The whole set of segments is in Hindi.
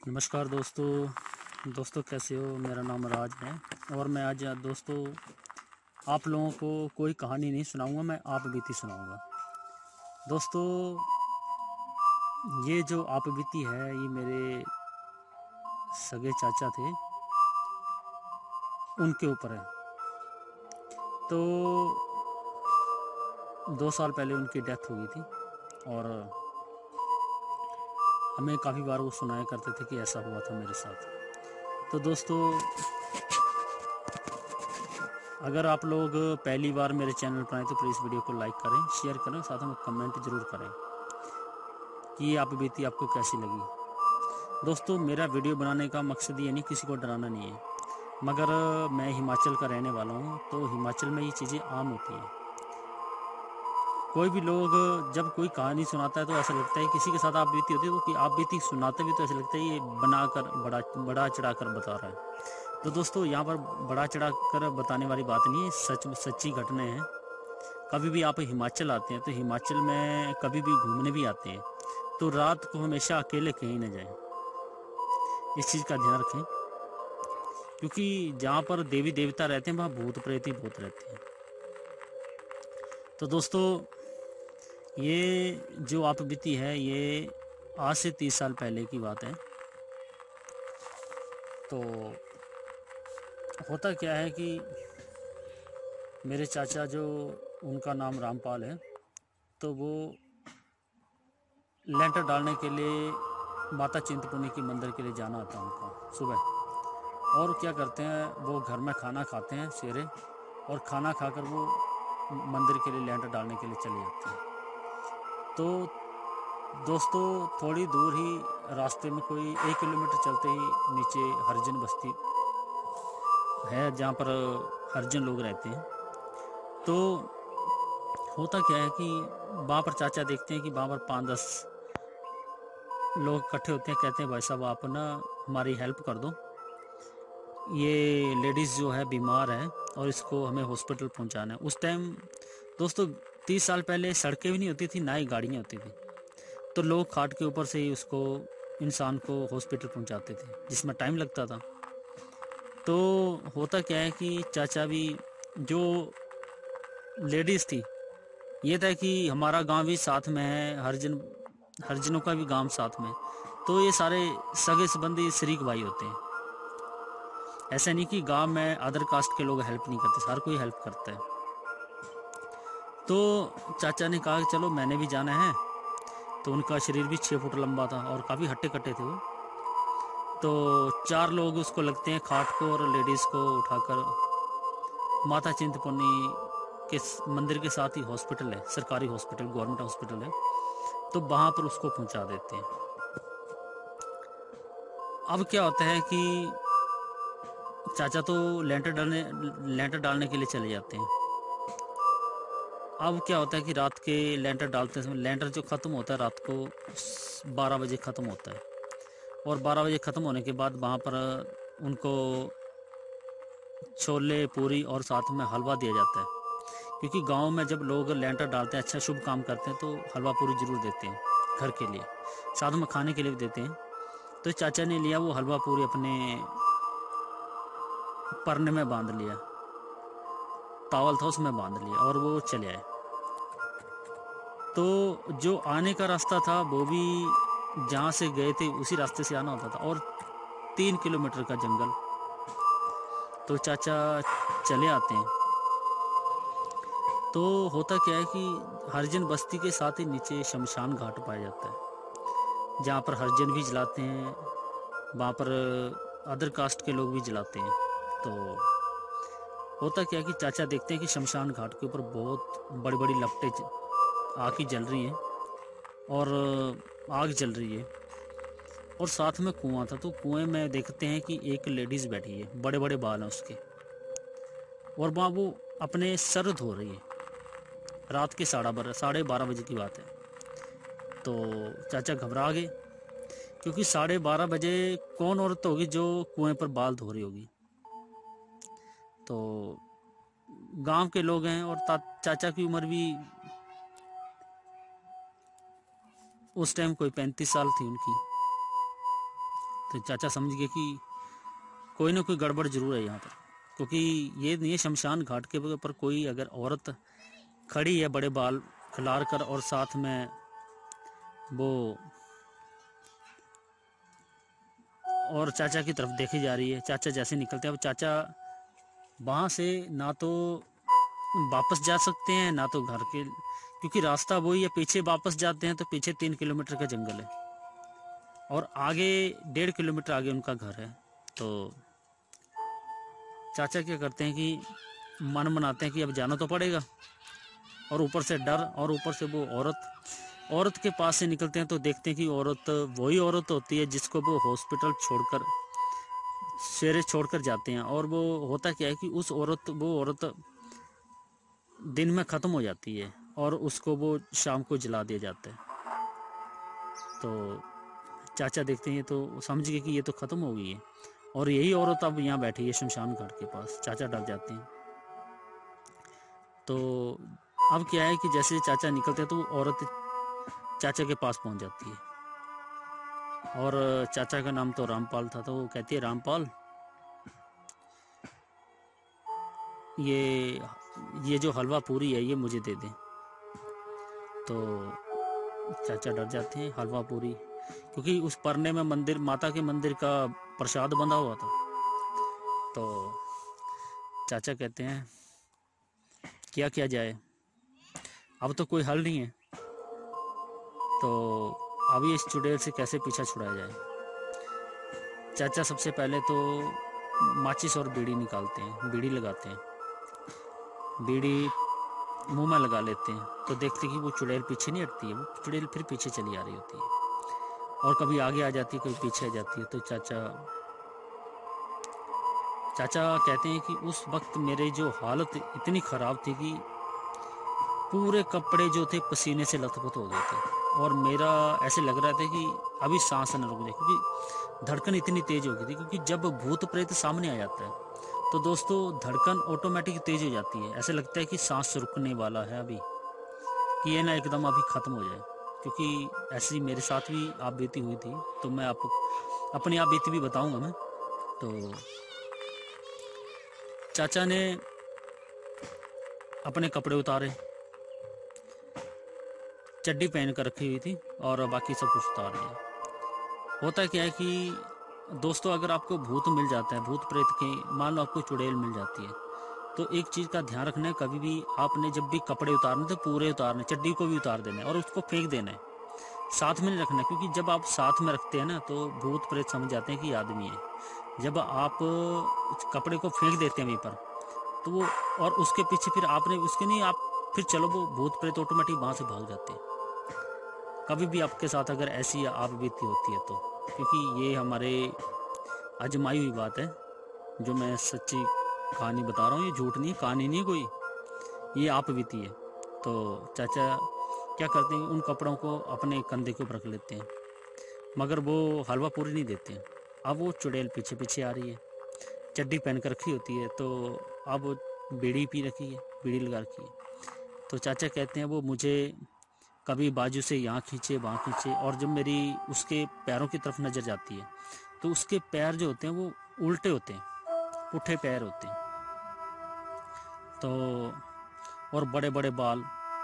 नमस्कार दोस्तों कैसे हो। मेरा नाम राज है और मैं आज दोस्तों आप लोगों को कोई कहानी नहीं सुनाऊंगा, मैं आप बीती सुनाऊंगा। दोस्तों ये जो आप बीती है ये मेरे सगे चाचा थे, उनके ऊपर है। तो 2 साल पहले उनकी डेथ हो गई थी और हमें काफ़ी बार वो सुनाया करते थे कि ऐसा हुआ था मेरे साथ। तो दोस्तों अगर आप लोग पहली बार मेरे चैनल पर आए तो प्लीज़ वीडियो को लाइक करें, शेयर करें, साथ में कमेंट ज़रूर करें कि ये आप बीती आपको कैसी लगी। दोस्तों मेरा वीडियो बनाने का मकसद ये नहीं, किसी को डराना नहीं है, मगर मैं हिमाचल का रहने वाला हूँ तो हिमाचल में ये चीज़ें आम होती हैं। कोई भी लोग जब कोई कहानी सुनाता है तो ऐसा लगता है किसी के साथ आप बीती होती है, तो कि आप बीती सुनाते भी तो ऐसा लगता है ये बनाकर बड़ा चढ़ा कर बता रहा है। तो दोस्तों यहाँ पर बड़ा चढ़ा कर बताने वाली बात नहीं है, सच्ची घटना है। कभी भी आप हिमाचल आते हैं तो हिमाचल में कभी भी घूमने भी आते हैं तो रात को हमेशा अकेले कहीं न जाएं, इस चीज़ का ध्यान रखें, क्योंकि जहाँ पर देवी देवता रहते हैं वहाँ भूत प्रेत ही बहुत रहते हैं। तो दोस्तों ये जो आप बीती है ये आज से 30 साल पहले की बात है। तो होता क्या है कि मेरे चाचा जो, उनका नाम रामपाल है, तो वो लेंटर डालने के लिए माता चिंतपूर्णी की मंदिर के लिए जाना होता है उनको सुबह। और क्या करते हैं, वो घर में खाना खाते हैं सवेरे और खाना खाकर वो मंदिर के लिए लेंटर डालने के लिए चले जाते हैं। तो दोस्तों थोड़ी दूर ही रास्ते में कोई 1 किलोमीटर चलते ही नीचे हरिजन बस्ती है जहाँ पर हरिजन लोग रहते हैं। तो होता क्या है कि वहाँ पर चाचा देखते हैं कि वहाँ पर 5-10 लोग इकट्ठे होते हैं, कहते हैं भाई साहब आप ना हमारी हेल्प कर दो, ये लेडीज़ जो है बीमार है और इसको हमें हॉस्पिटल पहुंचाना है। उस टाइम दोस्तों 30 साल पहले सड़कें भी नहीं होती थी, ना ही गाड़ियाँ होती थी, तो लोग खाट के ऊपर से ही उसको, इंसान को हॉस्पिटल पहुंचाते थे जिसमें टाइम लगता था। तो होता क्या है कि चाचा भी, जो लेडीज़ थी, ये था कि हमारा गांव भी साथ में है, हरिजनों का भी गांव साथ में, तो ये सारे सगे संबंधी शरीक भाई होते हैं। ऐसा नहीं कि गांव में अदर कास्ट के लोग हेल्प नहीं करते, हर कोई हेल्प करता है। तो चाचा ने कहा कि चलो मैंने भी जाना है। तो उनका शरीर भी 6 फुट लंबा था और काफ़ी हट्टे कट्टे थे वो। तो 4 लोग उसको लगते हैं खाट को और लेडीज़ को उठाकर माता चिंतपूर्णी के मंदिर के साथ ही हॉस्पिटल है, सरकारी हॉस्पिटल, गवर्नमेंट हॉस्पिटल है, तो वहाँ पर उसको पहुँचा देते हैं। अब क्या होता है कि चाचा तो लेंटर डालने के लिए चले जाते हैं। अब क्या होता है कि रात के लेंटर डालते समय लेंटर जो ख़त्म होता है रात को 12 बजे ख़त्म होता है, और 12 बजे ख़त्म होने के बाद वहाँ पर उनको छोले पूरी और साथ में हलवा दिया जाता है, क्योंकि गांव में जब लोग लेंटर डालते हैं, अच्छा शुभ काम करते हैं, तो हलवा पूरी ज़रूर देते हैं घर के लिए, साथ में खाने के लिए भी देते हैं। तो चाचा ने लिया वो हलवा पूरी, अपने परने में बांध लिया, टावल था उसमें बांध लिया और वो चले आए। तो जो आने का रास्ता था वो भी जहाँ से गए थे उसी रास्ते से आना होता था, और 3 किलोमीटर का जंगल। तो चाचा चले आते हैं। तो होता क्या है कि हरिजन बस्ती के साथ ही नीचे शमशान घाट पाया जाता है, जहाँ पर हरिजन भी जलाते हैं, वहाँ पर अदर कास्ट के लोग भी जलाते हैं। तो होता क्या है कि चाचा देखते हैं कि शमशान घाट के ऊपर बहुत बड़ी बड़ी लपटें आग की जल रही हैं, और आग जल रही है, और साथ में कुआं था। तो कुएं में देखते हैं कि एक लेडीज़ बैठी है, बड़े बड़े बाल हैं उसके, और वहाँ वो अपने सर धो रही है। रात के 12:30 बजे की बात है। तो चाचा घबरा गए, क्योंकि 12:30 बजे कौन औरत होगी जो कुएं पर बाल धो रही होगी। तो गांव के लोग हैं और चाचा की उम्र भी उस टाइम कोई 35 साल थी उनकी। तो तो चाचा समझ गए कि कोई ना कोई गड़बड़ जरूर है यहाँ पर, क्योंकि ये नहीं है शमशान घाट के पर कोई अगर औरत खड़ी है बड़े बाल खिलार कर और साथ में वो और चाचा की तरफ देखी जा रही है। चाचा जैसे निकलते हैं, अब चाचा वहाँ से ना तो वापस जा सकते हैं ना तो घर के, क्योंकि रास्ता वही है, पीछे वापस जाते हैं तो पीछे 3 किलोमीटर का जंगल है और आगे 1.5 किलोमीटर आगे उनका घर है। तो चाचा क्या करते हैं कि मन बनाते हैं कि अब जाना तो पड़ेगा, और ऊपर से डर और ऊपर से वो औरत के पास से निकलते हैं तो देखते हैं कि औरत वही औरत होती है जिसको वो हॉस्पिटल छोड़कर सवेरे छोड़कर जाते हैं। और वो होता क्या है कि वो औरत दिन में ख़त्म हो जाती है और उसको वो शाम को जला दिया जाता है। तो चाचा देखते हैं तो समझ गए कि ये तो ख़त्म हो गई है और यही औरत अब यहाँ बैठी है शमशान घाट के पास। चाचा डर जाते हैं। तो अब क्या है कि जैसे चाचा निकलते हैं तो वो औरत चाचा के पास पहुँच जाती है और चाचा का नाम तो रामपाल था। तो वो कहती है, रामपाल ये जो हलवा पूरी है ये मुझे दे दें। तो चाचा डर जाते हैं, हलवा पूरी, क्योंकि उस परने में मंदिर, माता के मंदिर का प्रसाद बंधा हुआ था। तो चाचा कहते हैं क्या किया जाए, अब तो कोई हल नहीं है, तो अभी इस चुड़ैल से कैसे पीछा छुड़ाया जाए। चाचा सबसे पहले तो माचिस और बीड़ी निकालते हैं, बीड़ी लगाते हैं, बीड़ी मुंह में लगा लेते हैं। तो देखते कि वो चुड़ैल पीछे नहीं हटती है, वो चुड़ैल फिर पीछे चली आ रही होती है और कभी आगे आ जाती है कभी पीछे आ जाती है। तो चाचा कहते हैं कि उस वक्त मेरी जो हालत इतनी ख़राब थी कि पूरे कपड़े जो थे पसीने से लथपथ हो गए थे और मेरा ऐसे लग रहा था कि अभी सांस न रुक जाए, क्योंकि धड़कन इतनी तेज़ हो गई थी। क्योंकि जब भूत प्रेत सामने आ जाता है तो दोस्तों धड़कन ऑटोमेटिक तेज़ हो जाती है, ऐसे लगता है कि सांस रुकने वाला है अभी, कि ये ना एकदम अभी ख़त्म हो जाए। क्योंकि ऐसी मेरे साथ भी आप बीती हुई थी, तो मैं आपको अपनी आप बीती भी बताऊंगा मैं। तो चाचा ने अपने कपड़े उतारे, चड्डी पहन कर रखी हुई थी और बाकी सब कुछ उतार दिया। होता क्या है कि दोस्तों अगर आपको भूत मिल जाता है, भूत प्रेत के, मान लो आपको चुड़ैल मिल जाती है, तो एक चीज़ का ध्यान रखना है, कभी भी आपने जब भी कपड़े उतारने तो पूरे उतारने, चड्डी को भी उतार देना है और उसको फेंक देना है, साथ में नहीं रखना है। क्योंकि जब आप साथ में रखते हैं ना तो भूत प्रेत समझ जाते हैं कि आदमी है। जब आप कपड़े को फेंक देते हैं वहीं पर तो वो, और उसके पीछे फिर आपने उसके नहीं, आप फिर चलो, वो भूत प्रेत ऑटोमेटिक वहाँ से भाग जाते हैं। कभी भी आपके साथ अगर ऐसी आप बीती होती है तो, क्योंकि ये हमारे आजमाई हुई बात है, जो मैं सच्ची कहानी बता रहा हूँ, ये झूठ नहीं, कहानी नहीं कोई, ये आप बीती है। तो चाचा क्या करते हैं, उन कपड़ों को अपने कंधे के ऊपर रख लेते हैं, मगर वो हलवा पूरी नहीं देते हैं। अब वो चुड़ैल पीछे पीछे आ रही है, चड्डी पहन कर रखी होती है, तो अब वो बीड़ी पी रखी है, बीड़ी लगा रखी है। तो चाचा कहते हैं वो मुझे कभी बाजू से यहाँ खींचे वहाँ खींचे, और जब मेरी उसके पैरों की तरफ नज़र जाती है तो उसके पैर जो होते हैं वो उल्टे होते हैं, पुट्ठे पैर होते हैं, तो और बड़े बड़े बाल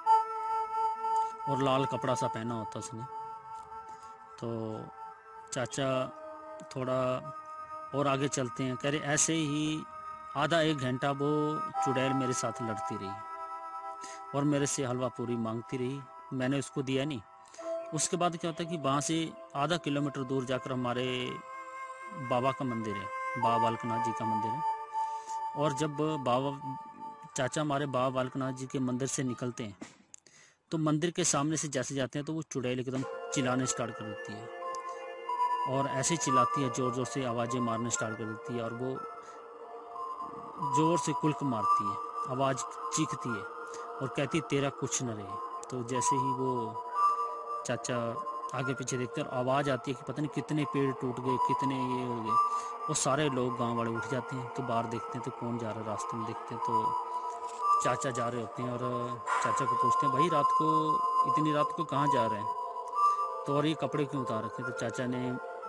और लाल कपड़ा सा पहना होता उसने। तो चाचा थोड़ा और आगे चलते हैं, कह रहे ऐसे ही आधा 1 घंटा वो चुड़ैल मेरे साथ लड़ती रही और मेरे से हलवा पूरी मांगती रही, मैंने उसको दिया नहीं। उसके बाद क्या होता है कि वहाँ से आधा किलोमीटर दूर जाकर हमारे बाबा का मंदिर है, बाबा बालकनाथ जी का मंदिर है। और जब चाचा हमारे बाबा बालकनाथ जी के मंदिर से निकलते हैं तो मंदिर के सामने से जैसे जाते हैं तो वो चुड़ैल एकदम चिल्लाने स्टार्ट कर देती है और ऐसे चिल्लाती है, ज़ोर ज़ोर से आवाज़ें मारने स्टार्ट कर देती है और वो ज़ोर से कुल्क मारती है, आवाज़ चीखती है और कहती है तेरा कुछ न रहे। तो जैसे ही वो चाचा आगे पीछे देखते हैं और आवाज़ आती है कि पता नहीं कितने पेड़ टूट गए, कितने ये हो गए, वो सारे लोग गांव वाले उठ जाते हैं। तो बाहर देखते हैं तो कौन जा रहा है, रास्ते में देखते हैं तो चाचा जा रहे होते हैं और चाचा को पूछते हैं भाई रात को, इतनी रात को कहाँ जा रहे हैं, तो और ये कपड़े क्यों उतार रखे। तो चाचा ने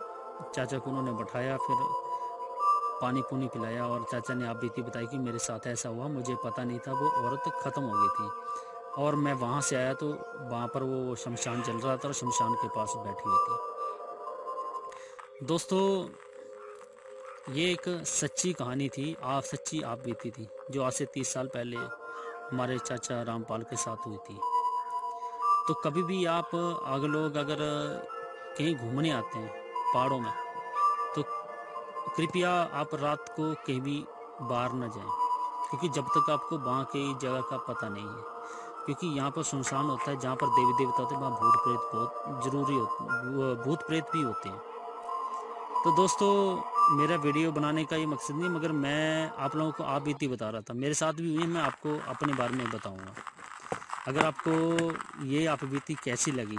चाचा को उन्होंने बैठाया, फिर पानी पुनी पिलाया और चाचा ने आप बीती बताई कि मेरे साथ ऐसा हुआ, मुझे पता नहीं था, वो औरत ख़त्म हो गई थी और मैं वहाँ से आया तो वहाँ पर वो शमशान चल रहा था और शमशान के पास बैठी हुई थी। दोस्तों, ये एक सच्ची कहानी थी, सच्ची आप बीती थी, जो आज से 30 साल पहले हमारे चाचा रामपाल के साथ हुई थी। तो कभी भी आप लोग अगर कहीं घूमने आते हैं पहाड़ों में, तो कृपया आप रात को कहीं भी बाहर न जाएं, क्योंकि जब तक आपको वहाँ की जगह का पता नहीं है, क्योंकि यहाँ पर सुनसान होता है, जहाँ पर देवी देवता होते हैं वहाँ भूत प्रेत बहुत ज़रूरी होते, भूत प्रेत भी होते हैं। तो दोस्तों, मेरा वीडियो बनाने का ये मकसद नहीं, मगर मैं आप लोगों को आप बीती बता रहा था, मेरे साथ भी हुई, मैं आपको अपने बारे में बताऊँगा। अगर आपको ये आप बीती कैसी लगी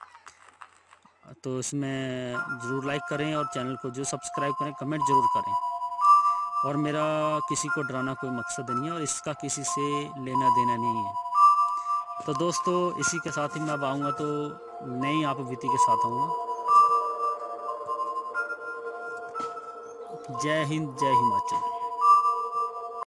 तो इसमें ज़रूर लाइक करें और चैनल को जो सब्सक्राइब करें, कमेंट ज़रूर करें। और मेरा किसी को डराना कोई मकसद नहीं है और इसका किसी से लेना देना नहीं है। तो दोस्तों, इसी के साथ ही मैं अब आऊँगा तो नई आप बीती के साथ आऊँगा। जय हिंद, जय हिमाचल।